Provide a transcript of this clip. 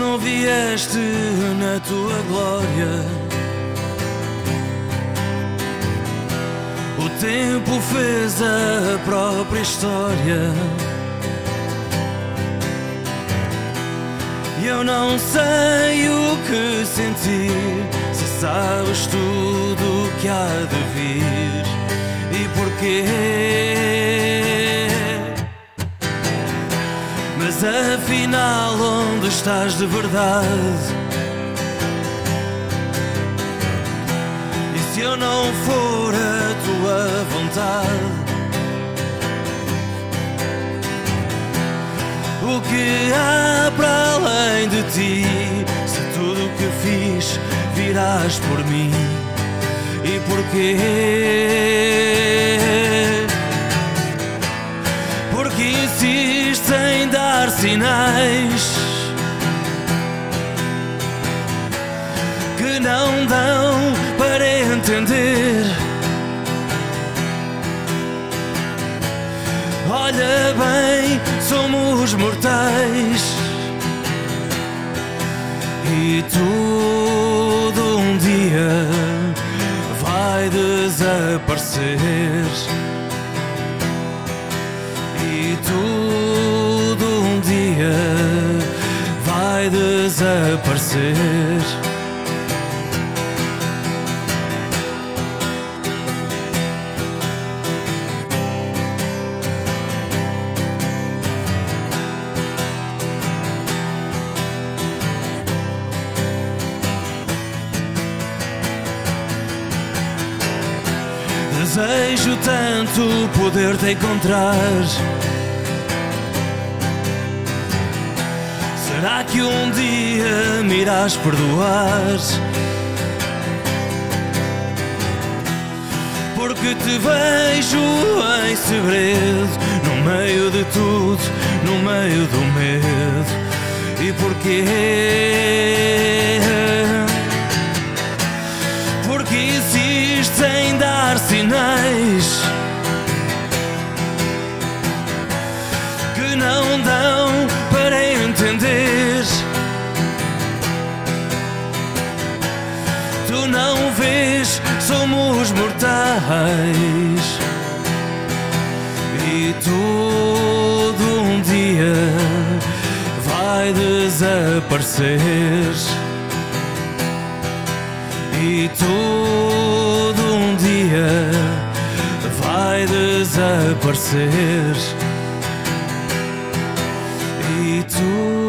não vieste na tua glória. O tempo fez a própria história. E eu não sei o que sentir, se sabes tudo o que há de vir e porquê. Mas afinal, onde estás de verdade? E se eu não for a tua vontade? O que há para além de ti? Se tudo o que fiz virás por mim, e porquê? Porque insistes em dar sinais que não dão para entender. Olha bem, somos mortais e tudo um dia vai desaparecer. E tudo um dia vai desaparecer. Desejo tanto poder te encontrar. Será que um dia me irás perdoar? Porque te vejo em segredo, no meio de tudo, no meio do medo. E porquê? Porque insistes em dar sinais que não dão para entender. Tu não vês, somos mortais e tudo um dia vai desaparecer. E tudo um dia vai desaparecer. E tudo